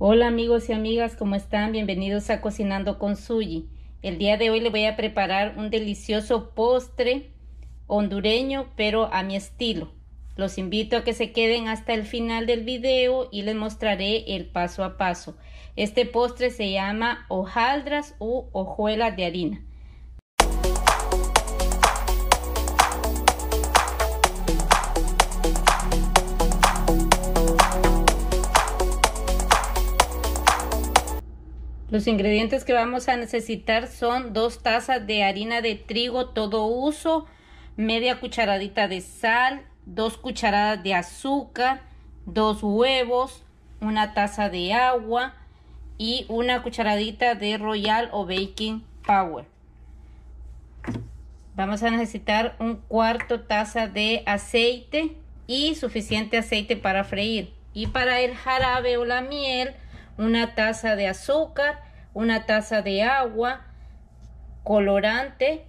Hola amigos y amigas, ¿cómo están? Bienvenidos a Cocinando con Suyi. El día de hoy le voy a preparar un delicioso postre hondureño, pero a mi estilo. Los invito a que se queden hasta el final del video y les mostraré el paso a paso. Este postre se llama hojaldras u hojuelas de harina. Los ingredientes que vamos a necesitar son 2 tazas de harina de trigo todo uso, media cucharadita de sal, 2 cucharadas de azúcar, 2 huevos, 1 taza de agua y 1 cucharadita de Royal o Baking Powder. Vamos a necesitar 1/4 taza de aceite y suficiente aceite para freír. Y para el jarabe o la miel, 1 taza de azúcar, 1 taza de agua, colorante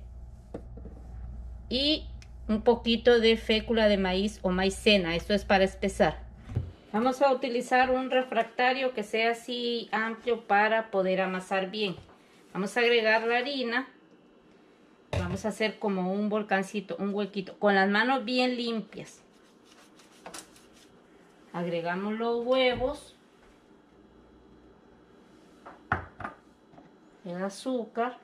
y un poquito de fécula de maíz o maicena. Esto es para espesar. Vamos a utilizar un refractario que sea así amplio para poder amasar bien. Vamos a agregar la harina. Vamos a hacer como un volcancito, un huequito, con las manos bien limpias. Agregamos los huevos, el azúcar,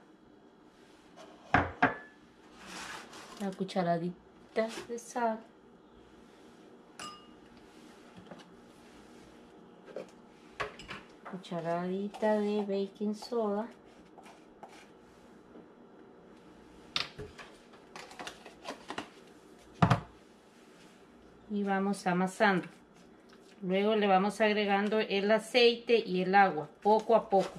la cucharadita de sal, cucharadita de baking soda, y vamos amasando. Luego le vamos agregando el aceite y el agua poco a poco.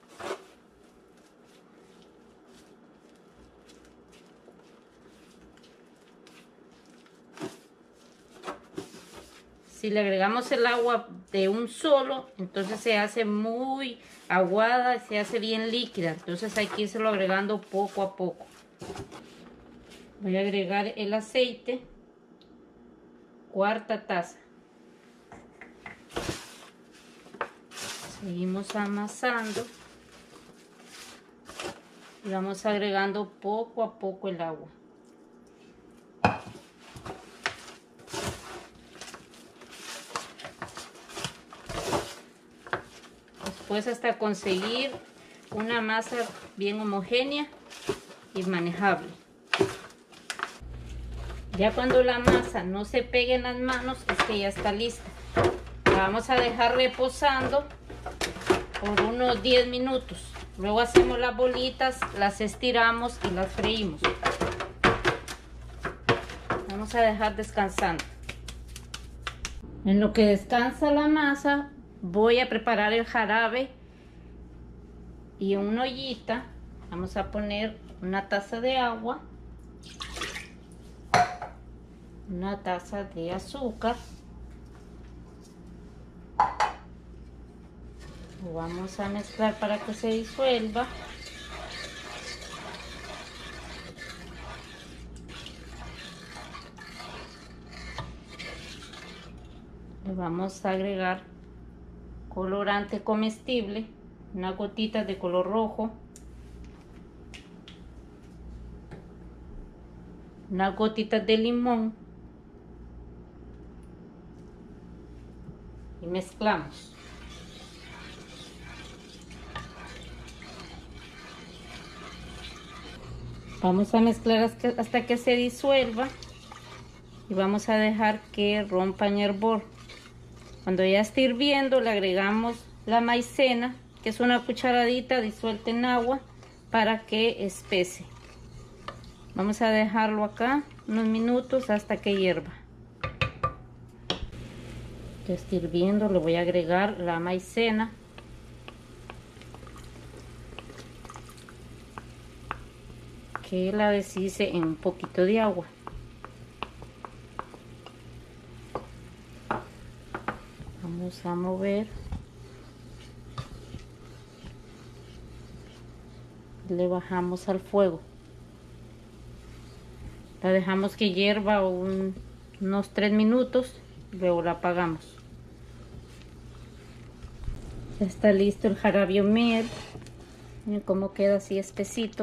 Si le agregamos el agua de un solo, entonces se hace muy aguada, se hace bien líquida. Entonces hay que irse agregando poco a poco. Voy a agregar el aceite, 1/4 taza. Seguimos amasando y vamos agregando poco a poco el agua. Después hasta conseguir una masa bien homogénea y manejable. Ya cuando la masa no se pegue en las manos es que ya está lista. La vamos a dejar reposando por unos 10 minutos. Luego hacemos las bolitas, las estiramos y las freímos. Vamos a dejar descansando. En lo que descansa la masa, voy a preparar el jarabe. Y en una ollita vamos a poner 1 taza de agua, 1 taza de azúcar. Lo vamos a mezclar para que se disuelva. Le vamos a agregar colorante comestible, unas gotitas de color rojo, unas gotitas de limón y mezclamos. Vamos a mezclar hasta que se disuelva y vamos a dejar que rompa en hervor. Cuando ya esté hirviendo, le agregamos la maicena, que es 1 cucharadita disuelta en agua, para que espese. Vamos a dejarlo acá unos minutos hasta que hierva. Ya está hirviendo, le voy a agregar la maicena. Que la deshice en un poquito de agua. Vamos a mover. Le bajamos al fuego. La dejamos que hierva unos 3 minutos. Luego la apagamos. Ya está listo el jarabe o miel. Miren cómo queda así espesito.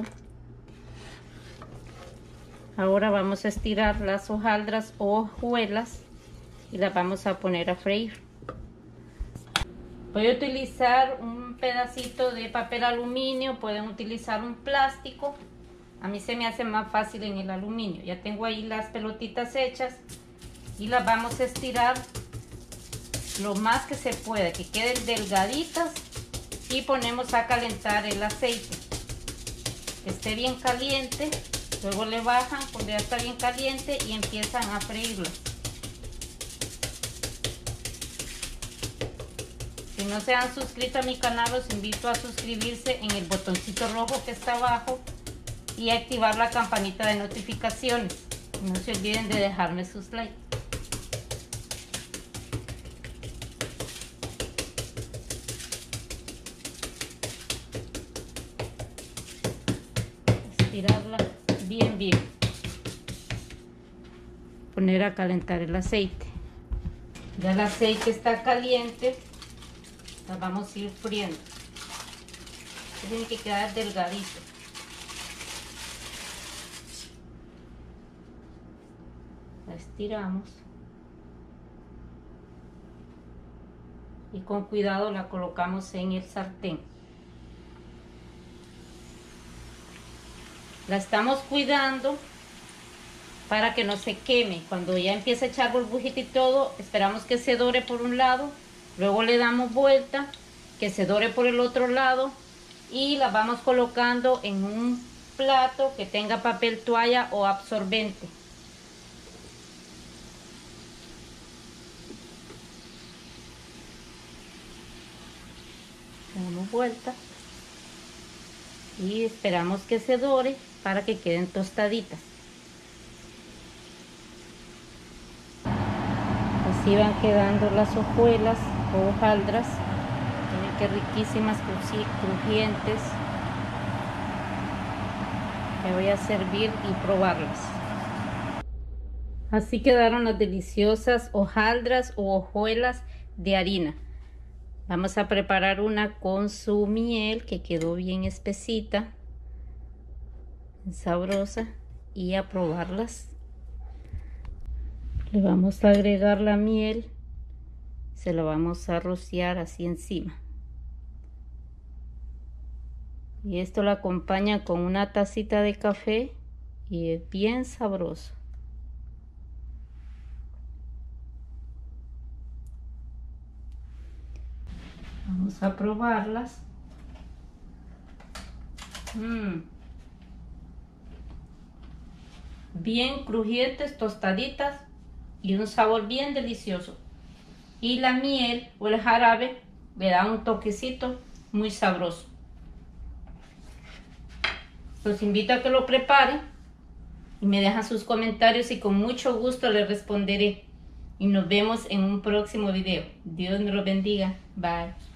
Ahora vamos a estirar las hojaldras o hojuelas y las vamos a poner a freír. Voy a utilizar un pedacito de papel aluminio, pueden utilizar un plástico. A mí se me hace más fácil en el aluminio. Ya tengo ahí las pelotitas hechas y las vamos a estirar lo más que se pueda, que queden delgaditas, y ponemos a calentar el aceite. Que esté bien caliente, luego le bajan cuando ya está bien caliente y empiezan a freírlas. Si no se han suscrito a mi canal, los invito a suscribirse en el botoncito rojo que está abajo y activar la campanita de notificaciones. No se olviden de dejarme sus likes. Estirarla bien. Poner a calentar el aceite. Ya el aceite está caliente. Las vamos a ir friendo. Tiene que quedar delgadito. La estiramos. Y con cuidado la colocamos en el sartén. La estamos cuidando para que no se queme. Cuando ya empieza a echar burbujita y todo, esperamos que se dore por un lado. Luego le damos vuelta, que se dore por el otro lado, y la vamos colocando en un plato que tenga papel toalla o absorbente. Damos vuelta y esperamos que se dore para que queden tostaditas. Así van quedando las hojuelas o hojaldras. Miren qué riquísimas, crujientes. Me voy a servir y probarlas. Así quedaron las deliciosas hojaldras o hojuelas de harina. Vamos a preparar una con su miel, que quedó bien espesita, sabrosa, y a probarlas. Le vamos a agregar la miel, se la vamos a rociar así encima. Y esto lo acompaña con una tacita de café y es bien sabroso. Vamos a probarlas. Bien crujientes, tostaditas y un sabor bien delicioso. Y la miel o el jarabe le da un toquecito muy sabroso. Los invito a que lo preparen y me dejan sus comentarios y con mucho gusto les responderé. Y nos vemos en un próximo video. Dios me los bendiga. Bye.